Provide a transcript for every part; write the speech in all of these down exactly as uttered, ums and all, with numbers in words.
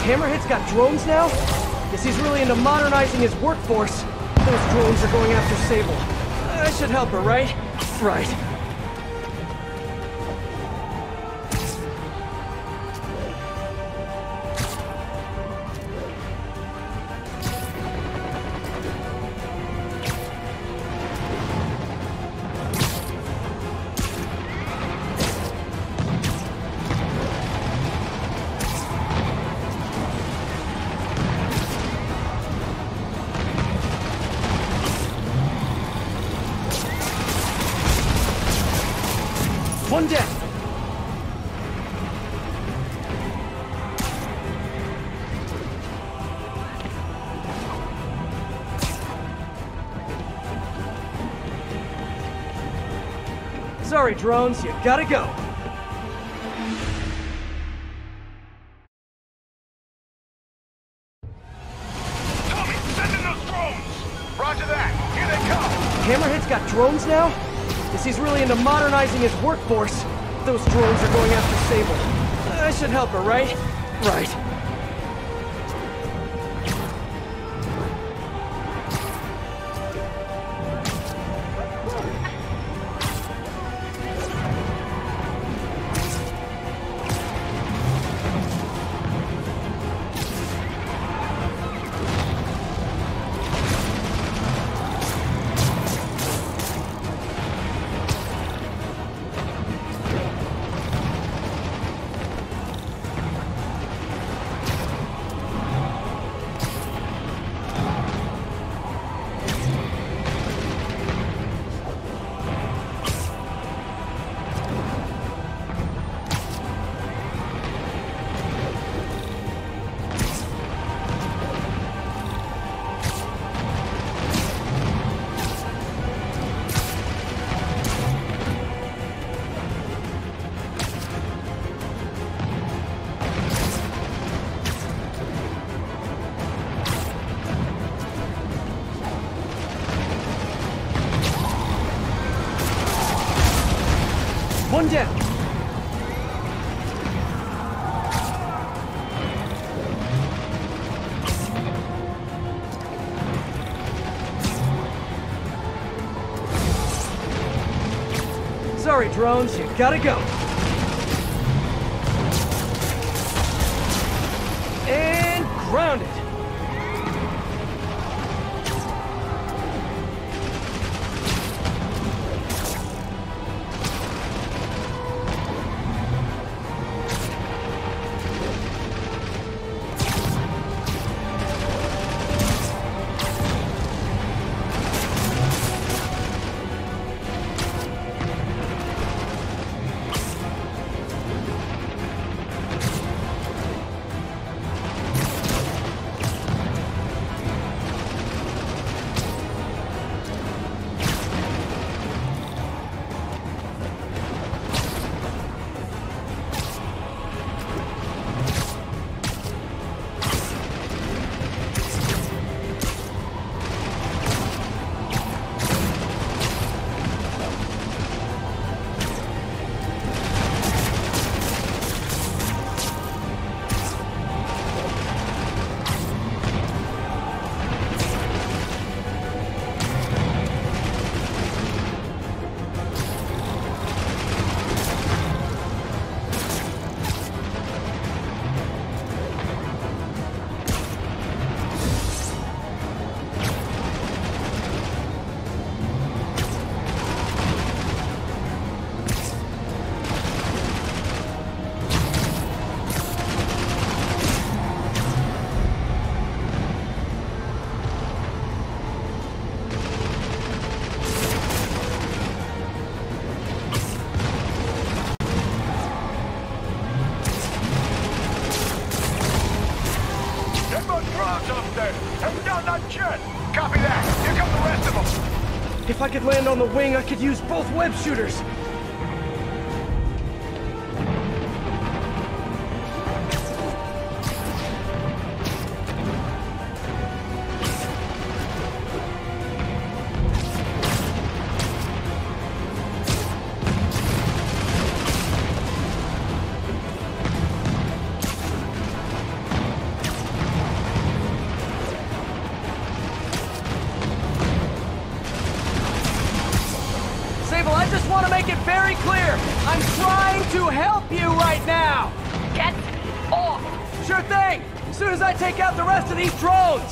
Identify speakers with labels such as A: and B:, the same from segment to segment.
A: Hammerhead's got drones now? Guess he's really into modernizing his workforce. Those drones are going after Sable. I should help her, right? Right. One deck. Sorry, drones, you gotta go.
B: Tommy, send in those drones! Roger that. Here they come.
A: Hammerhead's got drones now? Guess he's really into modernizing his workforce. Those drones are going after Sable. I should help her, right? Right. One down. Sorry, drones, you gotta go. And grounded.
B: Copy that. Here come the rest of them.
A: If I could land on the wing, I could use both web shooters. just want to make it very clear. I'm trying to help you right now.
C: Get off!
A: Sure thing. As soon as I take out the rest of these drones.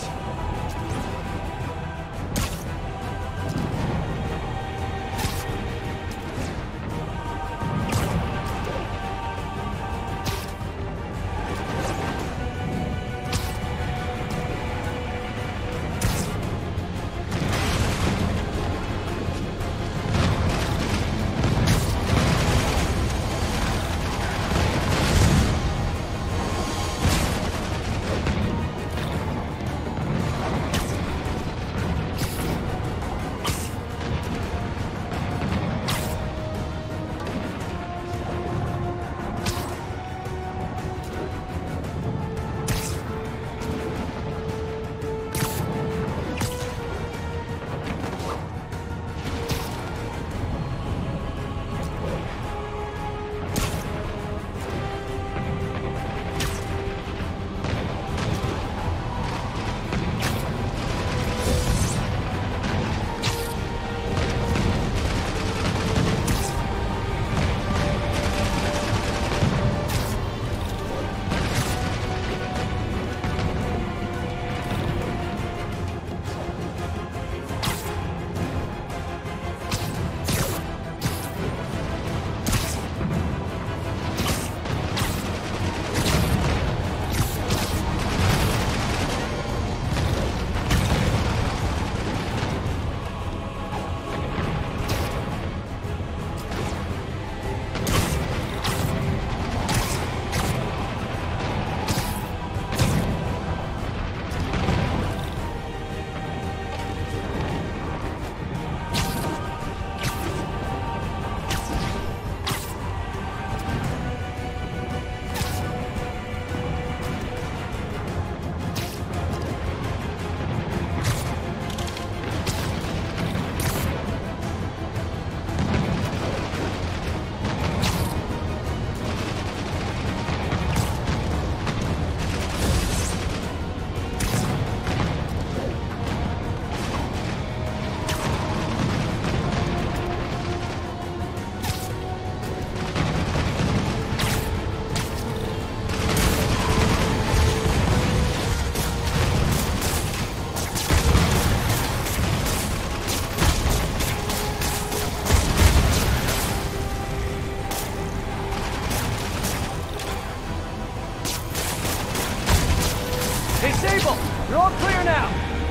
A: You're all clear now.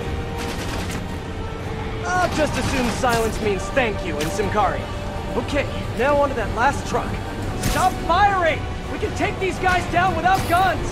A: I'll just assume silence means thank you in Simkari. Okay, now onto that last truck. Stop firing! We can take these guys down without guns!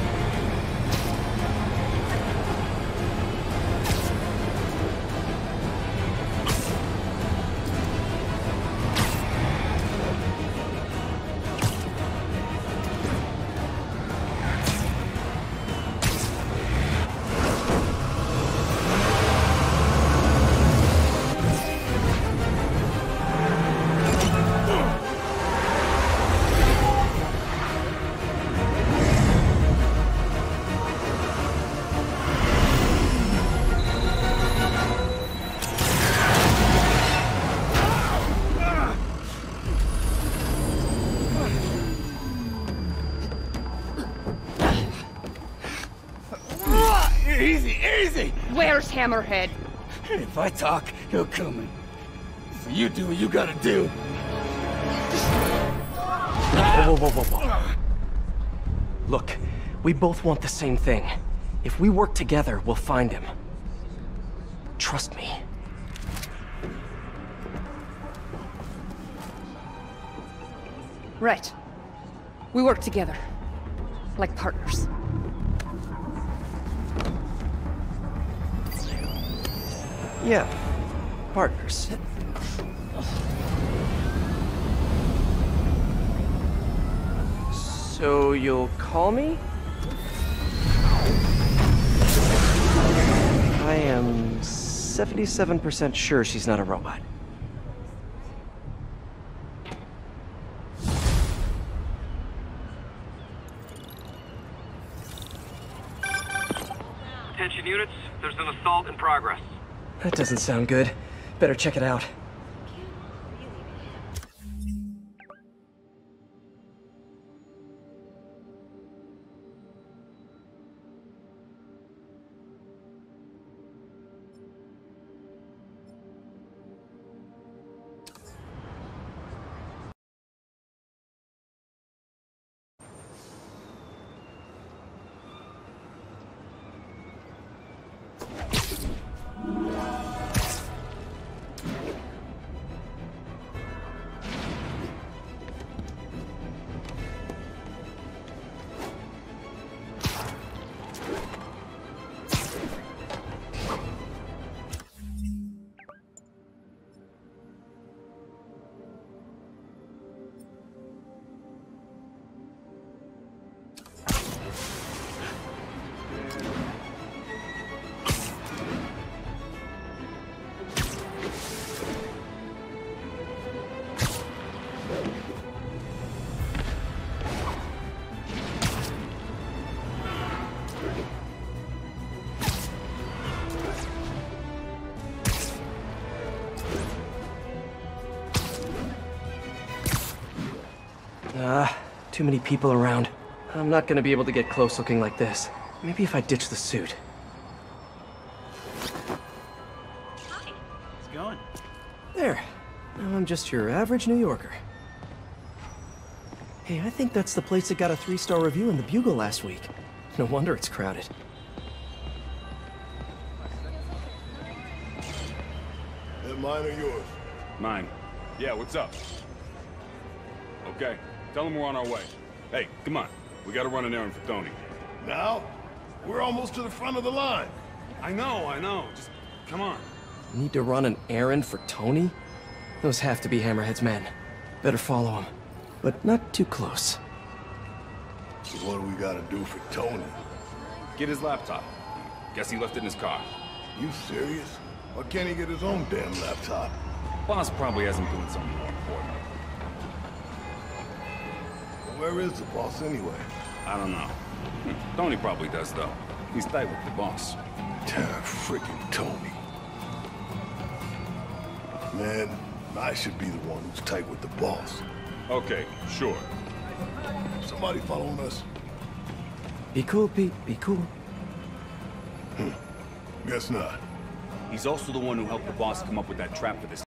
D: Easy, easy!
C: Where's Hammerhead?
D: If I talk, he'll come in. So you do what you gotta do.
A: Whoa, whoa, whoa, whoa, whoa. Look, we both want the same thing. If we work together, we'll find him. Trust me.
C: Right. We work together. Like partners.
A: Yeah, partners. So you'll call me? I am seventy-seven percent sure she's not a robot.
E: Attention units, there's an assault in progress.
A: That doesn't sound good. Better check it out. Ah, too many people around. I'm not gonna be able to get close looking like this. Maybe if I ditch the suit.
F: How's it going?
A: There. Now I'm just your average New Yorker. Hey, I think that's the place that got a three-star review in the Bugle last week. No wonder it's crowded.
G: That mine or yours?
H: Mine. Yeah, what's up? Okay, tell him we're on our way. Hey, come on. We gotta run an errand for Tony.
G: Now? We're almost to the front of the line.
H: I know, I know. Just, come on.
A: Need to run an errand for Tony? Those have to be Hammerhead's men. Better follow him. But not too close.
G: So what do we gotta do for Tony?
H: Get his laptop. Guess he left it in his car.
G: You serious? Why can't he get his own damn laptop?
H: Boss probably hasn't doing something more important.
G: Where is the boss anyway?
H: I don't know. Tony probably does, though. He's tight with the boss.
G: Damn freaking Tony. Man, I should be the one who's tight with the boss.
H: Okay, sure.
G: Somebody following us?
A: Be cool, Pete. Be cool.
G: Guess not.
I: He's also the one who helped the boss come up with that trap for this